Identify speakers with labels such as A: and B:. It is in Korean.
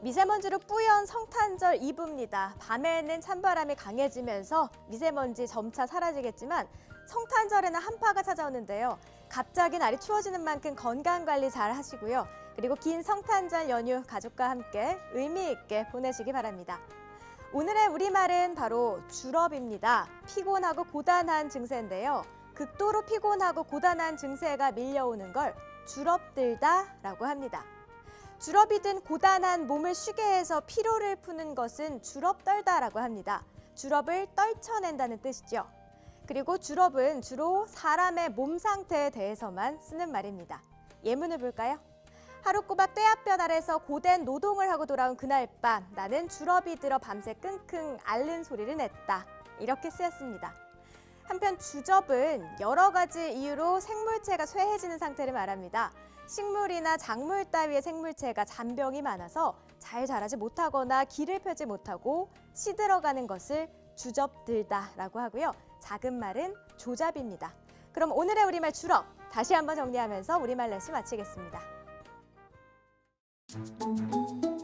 A: 미세먼지로 뿌연 성탄절 이브입니다. 밤에는 찬바람이 강해지면서 미세먼지 점차 사라지겠지만 성탄절에는 한파가 찾아오는데요. 갑자기 날이 추워지는 만큼 건강관리 잘 하시고요. 그리고 긴 성탄절 연휴 가족과 함께 의미 있게 보내시기 바랍니다. 오늘의 우리말은 바로 주럽입니다. 피곤하고 고단한 증세인데요. 극도로 피곤하고 고단한 증세가 밀려오는 걸 주럽들다라고 합니다. 주럽이 든 고단한 몸을 쉬게 해서 피로를 푸는 것은 주럽 떨다라고 합니다. 주럽을 떨쳐낸다는 뜻이죠. 그리고 주럽은 주로 사람의 몸 상태에 대해서만 쓰는 말입니다. 예문을 볼까요? 하루 꼬박 떼앗볕 아래서 고된 노동을 하고 돌아온 그날 밤 나는 주럽이 들어 밤새 끙끙 앓는 소리를 냈다. 이렇게 쓰였습니다. 한편 주접은 여러 가지 이유로 생물체가 쇠해지는 상태를 말합니다. 식물이나 작물 따위의 생물체가 잔병이 많아서 잘 자라지 못하거나 기를 펴지 못하고 시들어가는 것을 주접들다라고 하고요. 작은 말은 조잡입니다. 그럼 오늘의 우리말 주럽 다시 한번 정리하면서 우리말 레슨 마치겠습니다.